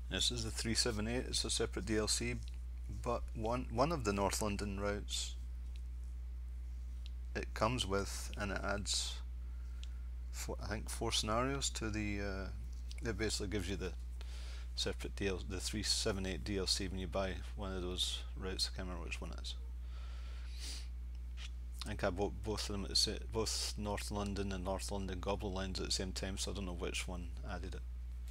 This is the 378. It's a separate DLC, but one of the North London routes it comes with, and it adds I think 4 scenarios to the. It basically gives you the separate the 378 DLC when you buy one of those routes. I can't remember which one it is. I think I bought both of them both North London and North London Goblin lines at the same time, so I don't know which one added it.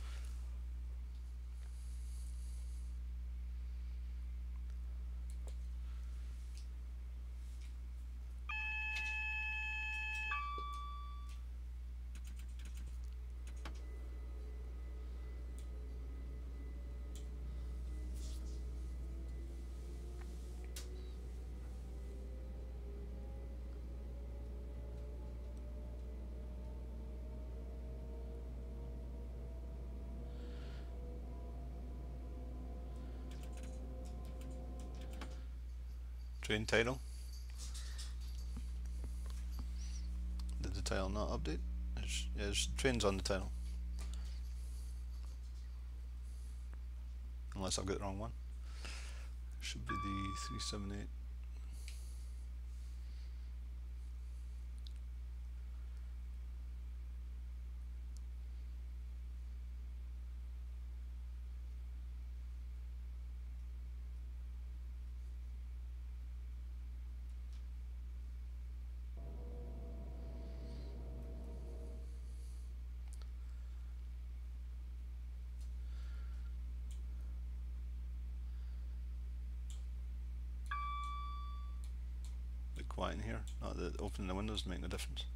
Train title. Did the title not update? There's trains on the title. Unless I've got the wrong one. Should be the 378. A bit quiet in here. Not that opening the windows make no difference.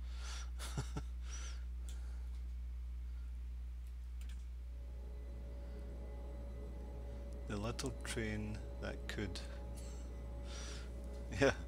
The little train that could. Yeah.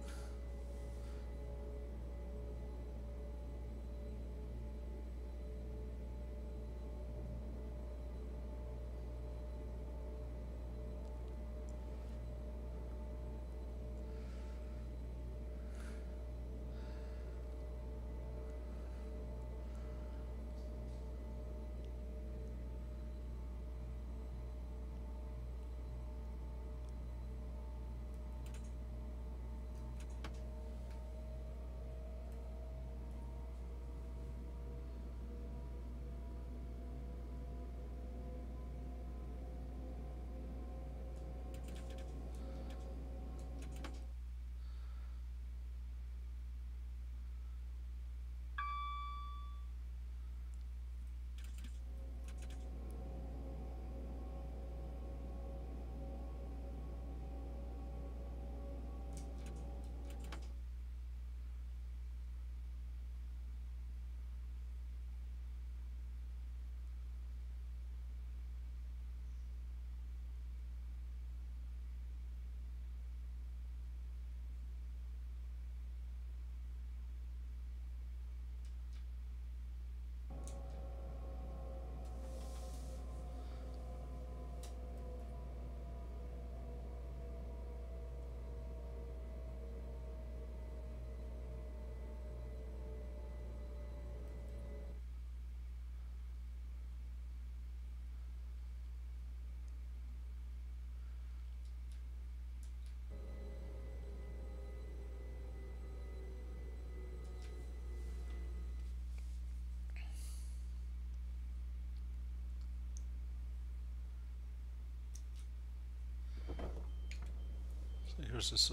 So here's this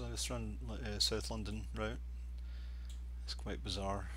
South London route. It's quite bizarre.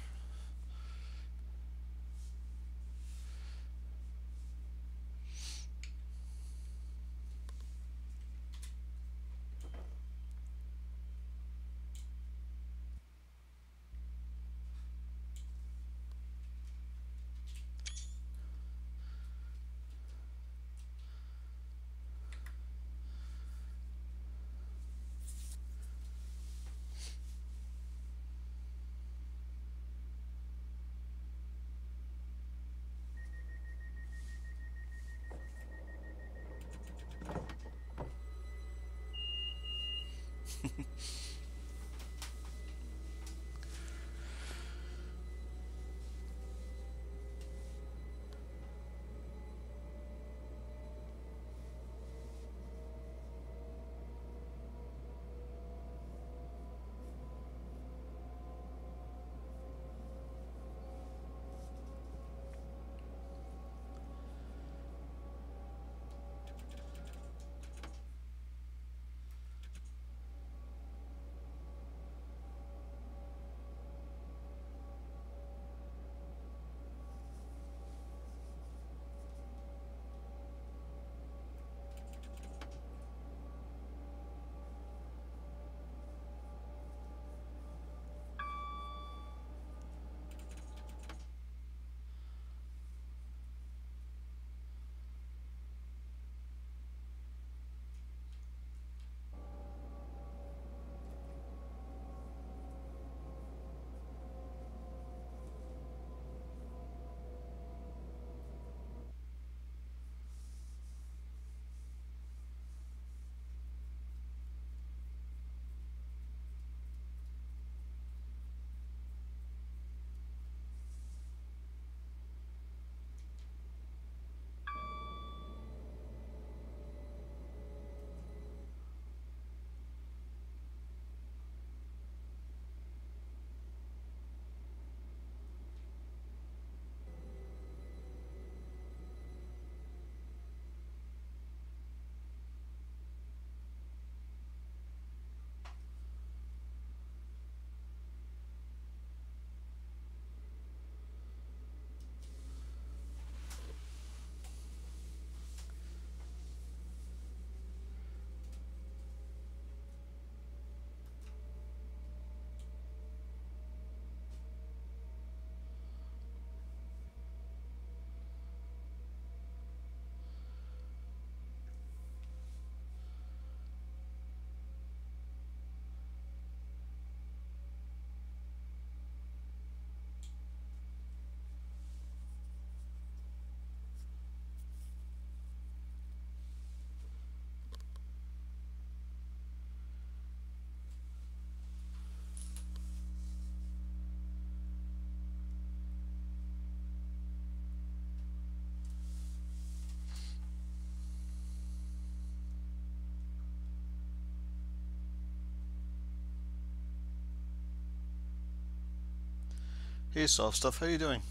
Hey Soft Stuff, how you doing?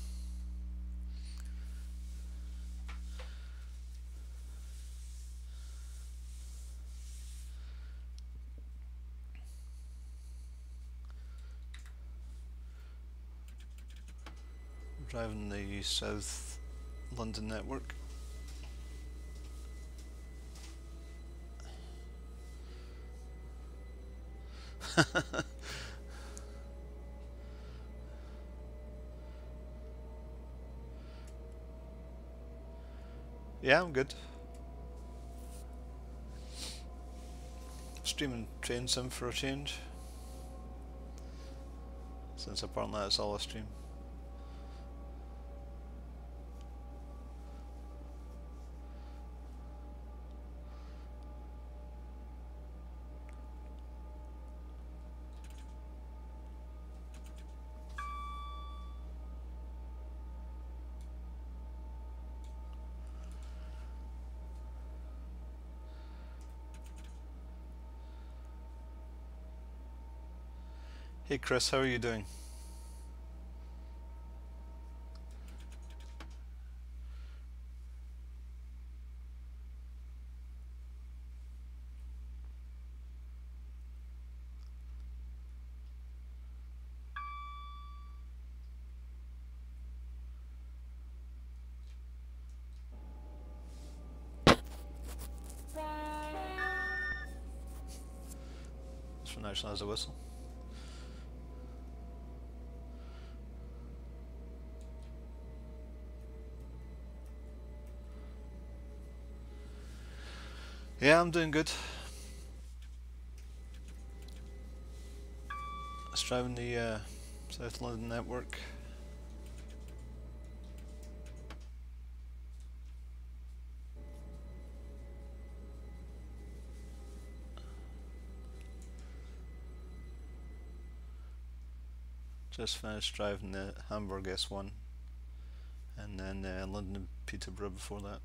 Driving the South London network. Yeah, I'm good. Streaming Train Sim for a change, since apparently that's all I stream. Hey Chris, how are you doing? This one actually has a whistle. Yeah, I'm doing good. Just driving the South London network. Just finished driving the Hamburg S1 and then London Peterborough before that.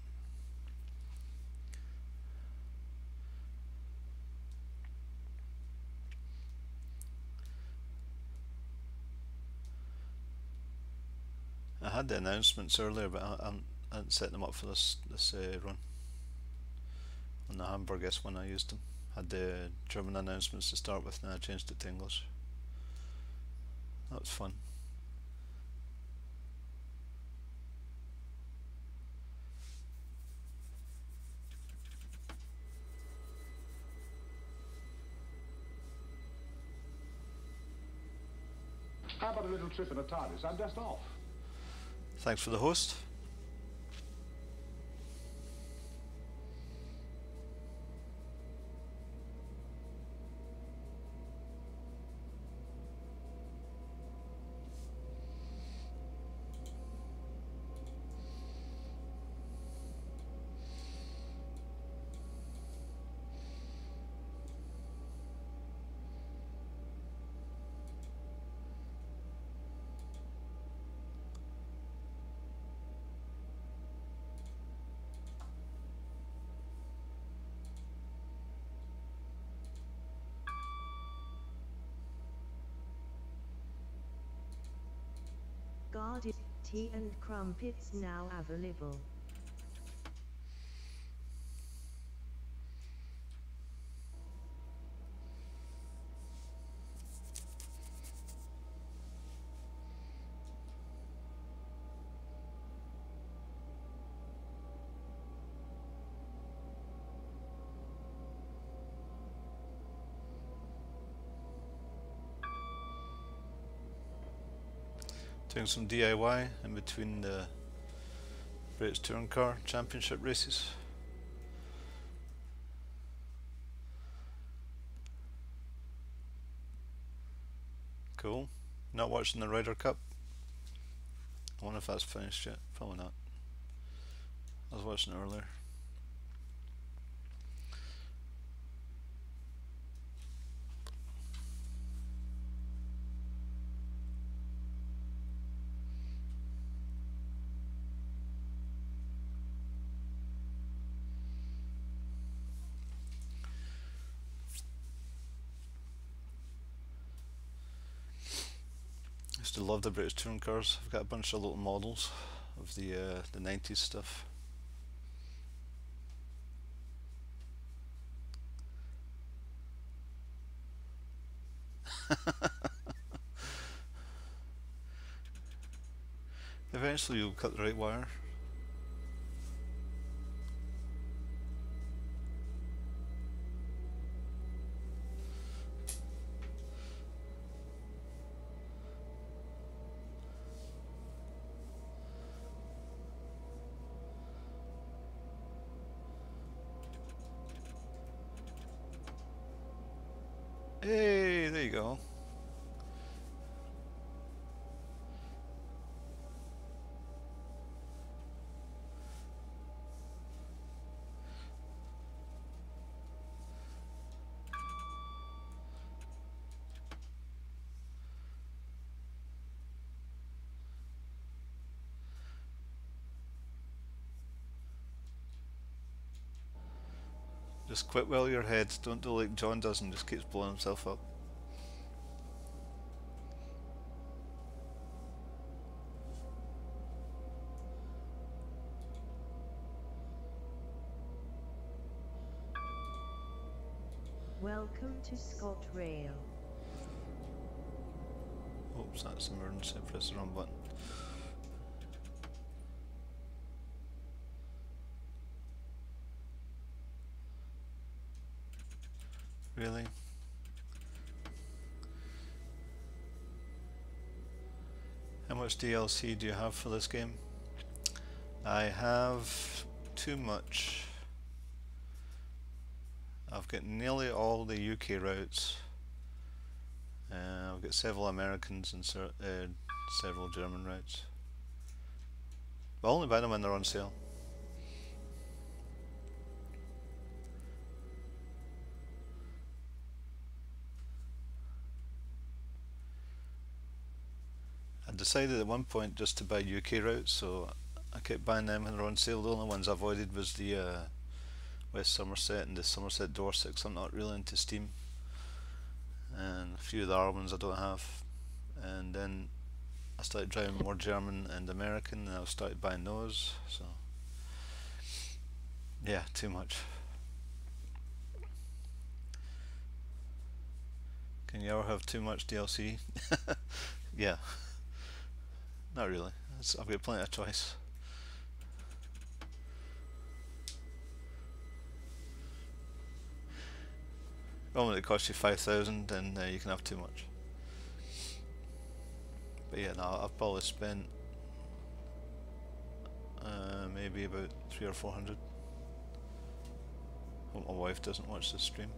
I had the announcements earlier, but I hadn't set them up for this run. On the Hamburg S1 I used them. Had the German announcements to start with, and I changed it to English. That was fun. How about a little trip in a TARDIS? I'm just off. Thanks for the host. Guarded tea and crumpets now available. Doing some DIY in between the British Touring Car Championship races. Cool. Not watching the Ryder Cup. I wonder if that's finished yet. Probably not. I was watching it earlier. to love the British touring cars. I've got a bunch of little models of the 90s stuff. Eventually you'll cut the right wire. Hey, there you go. Just quit while you're ahead. Don't do like John does and just keeps blowing himself up. Welcome to ScotRail. Oops, that's emergency. I pressed the wrong button. Really? How much DLC do you have for this game? I have too much. I've got nearly all the UK routes. I've got several Americans and several German routes. But only buy them when they're on sale. I decided at one point just to buy UK routes, so I kept buying them when they're on sale. The only ones I avoided was the West Somerset and the Somerset Dorset, because I'm not really into Steam, and a few of the other ones I don't have. And then I started driving more German and American, and I started buying those. So yeah, too much. Can you ever have too much DLC? Yeah, not really. I've got plenty of choice. When it costs you 5,000, then you can have too much. But yeah, no, I've probably spent maybe about 300 or 400. Hope my wife doesn't watch this stream.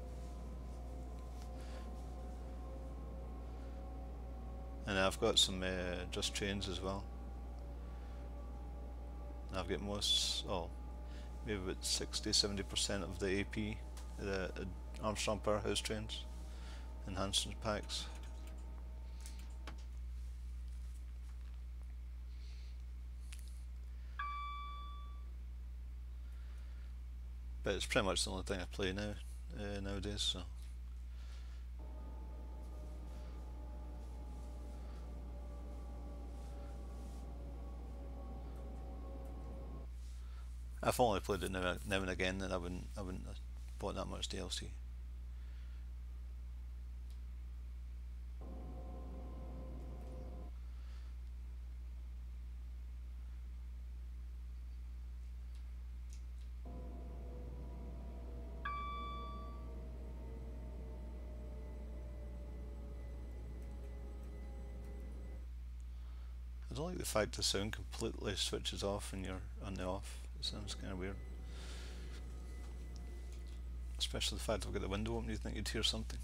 And I've got some Just Trains as well. And I've got maybe about 60-70% of the AP, the Armstrong Powerhouse trains, enhancement packs. But it's pretty much the only thing I play now nowadays. So I've only played it now and again, and I wouldn't have bought that much DLC. I don't like the fact the sound completely switches off when you're on the off. It sounds kind of weird. Especially the fact I've got the window open, you'd think you'd hear something.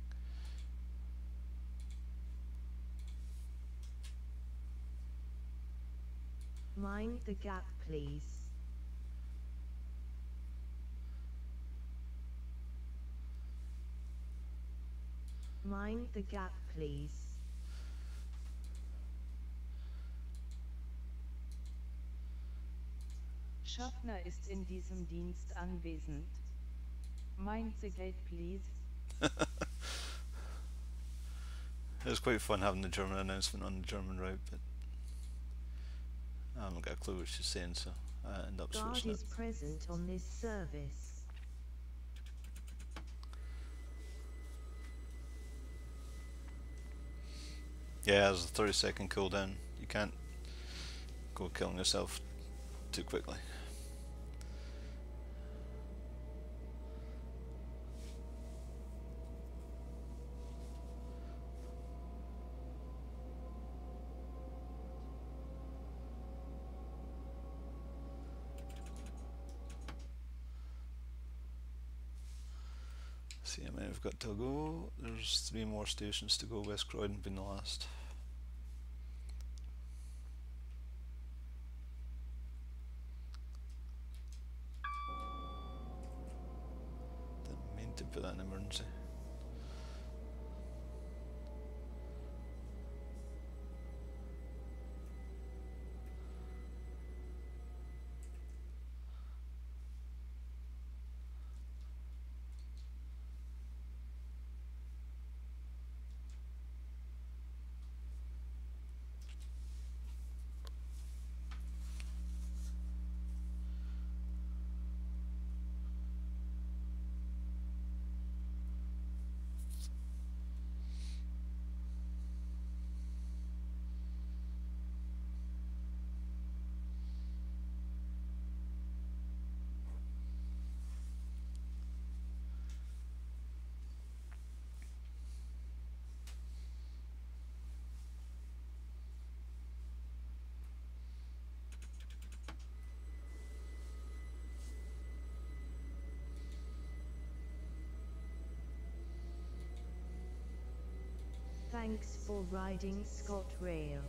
Mind the gap, please. Mind the gap, please. Schaffner ist in diesem Dienst anwesend. Mind the gate, please. It was quite fun having the German announcement on the German route, but I haven't got a clue what she's saying, so I end up God switching it. is present on this service. Yeah, there's a 30-second cooldown. You can't go killing yourself too quickly. See how many we've got to go. There's 3 more stations to go. West Croydon being the last. Didn't mean to put that in emergency. Thanks for riding ScotRail.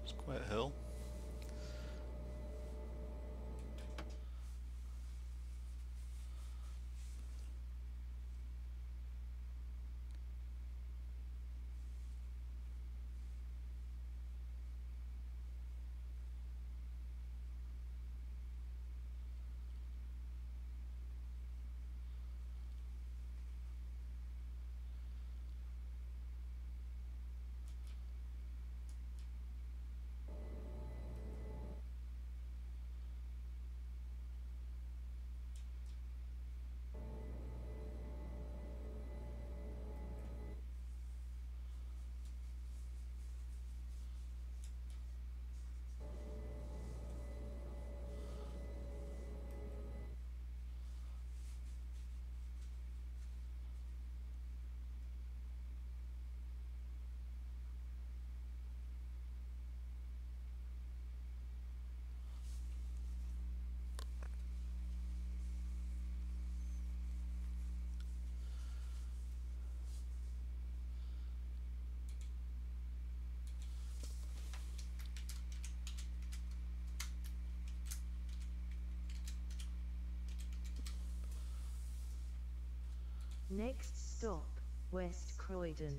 It's quite a hill. Next stop, West Croydon.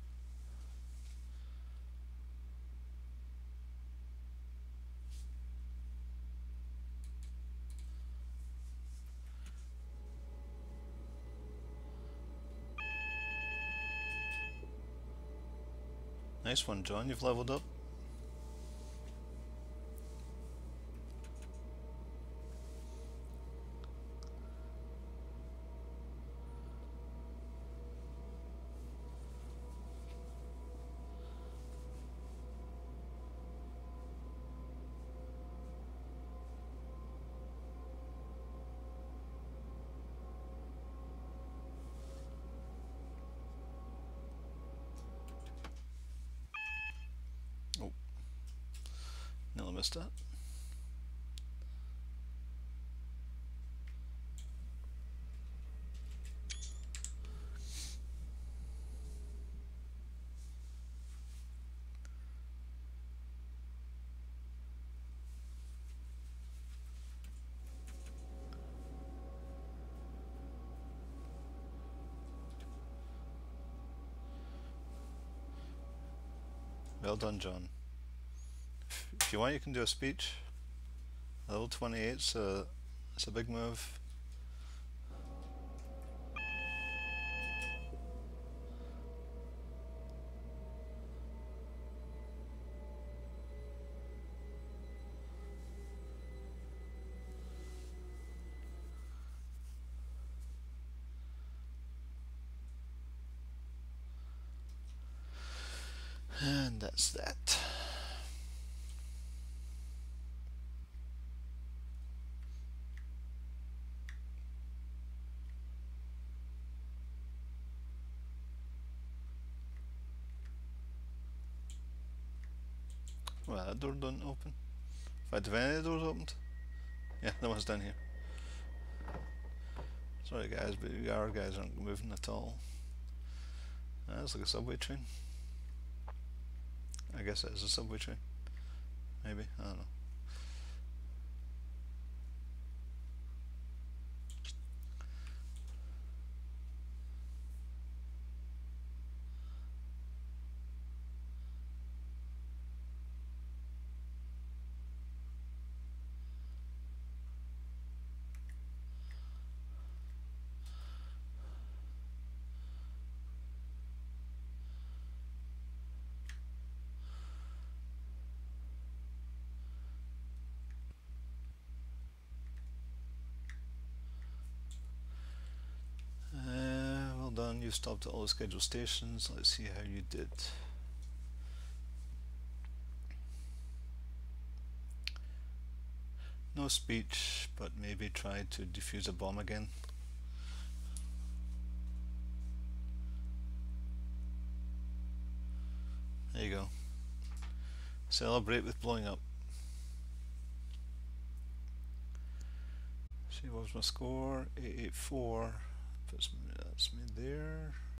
Nice one, John. You've leveled up. Oh, nearly missed that. Well done, John. If you want, you can do a speech. Level 28's it's a big move. And that's that. Well, that door don't open. If I'd have any of the doors opened. Yeah, that one's down here. Sorry guys, but our guys aren't moving at all. That's like a subway train. I guess it is a subway train. Maybe, I don't know. Well done, you stopped at all the scheduled stations. Let's see how you did. No speech, but maybe try to defuse a bomb again. There you go. Celebrate with blowing up. See, what was my score? 884. That's me there.